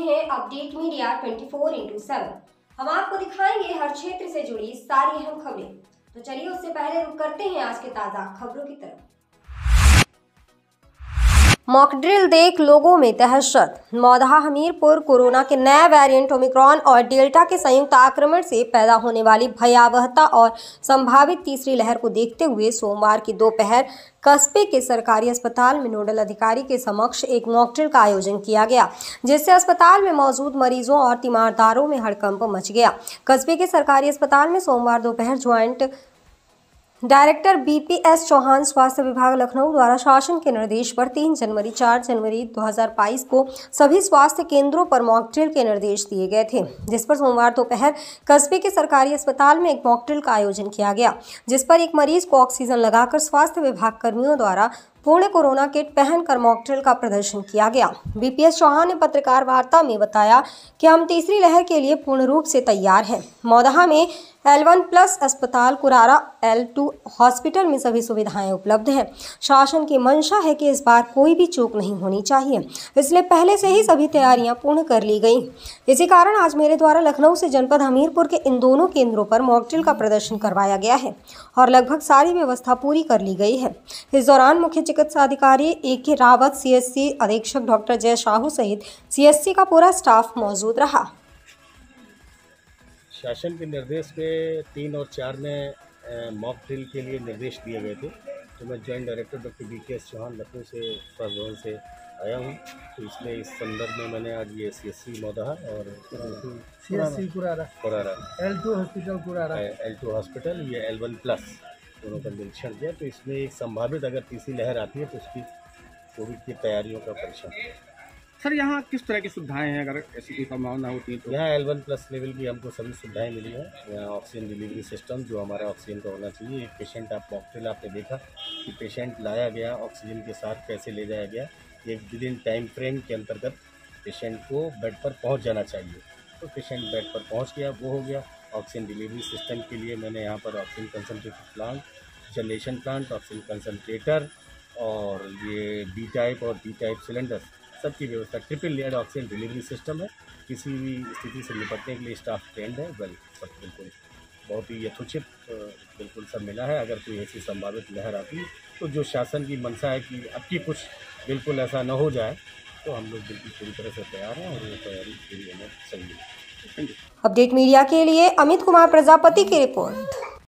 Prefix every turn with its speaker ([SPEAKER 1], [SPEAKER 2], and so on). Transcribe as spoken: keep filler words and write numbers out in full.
[SPEAKER 1] हैं update media चौबीस into सात। हम आपको दिखाएंगे हर क्षेत्र से जुड़ी सारी अहम खबरें। तो चलिए उससे पहले रुक करते हैं आज के ताजा खबरों की तरफ। मॉकड्रिल देख लोगों में दहशत। मौदहा हमीरपुर कोरोना के नए वेरिएंट ओमिक्रॉन और डेल्टा के संयुक्त आक्रमण से पैदा होने वाली भयावहता और संभावित तीसरी लहर को देखते हुए सोमवार की दोपहर कस्बे के सरकारी अस्पताल में नोडल अधिकारी के समक्ष एक मॉकड्रिल का आयोजन किया गया, जिससे अस्पताल में मौजूद मरीजों और तीमारदारों में हड़कंप मच गया। कस्बे के सरकारी अस्पताल में सोमवार दोपहर ज्वाइंट डायरेक्टर बीपीएस चौहान स्वास्थ्य विभाग लखनऊ द्वारा शासन के निर्देश पर तीन जनवरी चार जनवरी दो हज़ार बाईस को सभी स्वास्थ्य केंद्रों पर मॉक ड्रिल के निर्देश दिए गए थे, जिस पर सोमवार दोपहर कस्बे के सरकारी अस्पताल में एक मॉक ड्रिल का आयोजन किया गया, जिस पर एक मरीज को ऑक्सीजन लगाकर स्वास्थ्य विभाग कर्मियों द्वारा पूर्ण कोरोना किट पहनकर मॉक ड्रिल का प्रदर्शन किया गया। बीपीएस चौहान ने पत्रकार वार्ता में बताया कि हम तीसरी लहर के लिए पूर्ण रूप से तैयार हैं। मौदहा में एल वन प्लस अस्पताल, कुरारा एल टू हॉस्पिटल में सभी सुविधाएं उपलब्ध हैं। शासन की मंशा है कि इस बार कोई भी चूक नहीं होनी चाहिए, इसलिए पहले से ही सभी तैयारियां पूर्ण कर ली गई। इसी कारण आज मेरे द्वारा लखनऊ से जनपद हमीरपुर के इन दोनों केंद्रों पर मॉक ड्रिल का प्रदर्शन करवाया गया है और लगभग सारी व्यवस्था पूरी कर ली गई है। इस दौरान मुख्य चिकित्सा अधिकारी ए के रावत, सीएससी अधीक्षक डॉक्टर जय साहू सहित सीएससी का पूरा स्टाफ मौजूद रहा।
[SPEAKER 2] शासन के निर्देश पे तीन और चार में मॉक ड्रिल के लिए निर्देश दिए गए थे, तो मैं joint director doctor B K S Chauhan Lucknow से स्वास्थ्य भवन से आया हूँ। तो इसमें इस संदर्भ में मैंने आज ये सी एस सी मौदहा और
[SPEAKER 3] C S C Kurara
[SPEAKER 2] Kurara
[SPEAKER 3] L two hospital Kurara
[SPEAKER 2] L two hospital ये एल वन प्लस दोनों का निरीक्षण किया। तो इसमें एक संभावित अगर तीसरी लहर आती है तो उसकी कोविड की तैयारियों का परीक्षण।
[SPEAKER 4] सर, यहाँ किस तरह की सुविधाएं हैं अगर ऐसी कोई संभावना होती है तो?
[SPEAKER 2] यहाँ एल वन प्लस लेवल की हमको सभी सुविधाएं मिली हैं। यहाँ ऑक्सीजन डिलीवरी सिस्टम जो हमारा ऑक्सीजन का होना चाहिए। एक पेशेंट आप मॉक ड्रिल आपने देखा कि पेशेंट लाया गया ऑक्सीजन के साथ कैसे ले जाया गया, एक विद इन टाइम फ्रेम के अंतर्गत पेशेंट को बेड पर पहुँच जाना चाहिए। तो पेशेंट बेड पर पहुँच गया, वो हो गया। ऑक्सीजन डिलीवरी सिस्टम के लिए मैंने यहाँ पर oxygen concentrator plant, generation plant, oxygen concentrator और ये बी टाइप और डी टाइप सिलेंडर सबकी व्यवस्था, triple layer oxygen delivery system है। किसी भी स्थिति से निपटने के लिए स्टाफ ट्रेंड है। वेल सब बिल्कुल बहुत ही यथोचित बिल्कुल सब मिला है। अगर कोई ऐसी संभावित लहर आती तो जो शासन की मंशा है कि अब की कुछ बिल्कुल ऐसा न हो जाए, तो हम लोग बिल्कुल पूरी तरह से तैयार हैं और ये तैयारी पूरी होना चाहिए।
[SPEAKER 1] अपडेट मीडिया के लिए अमित कुमार प्रजापति की रिपोर्ट।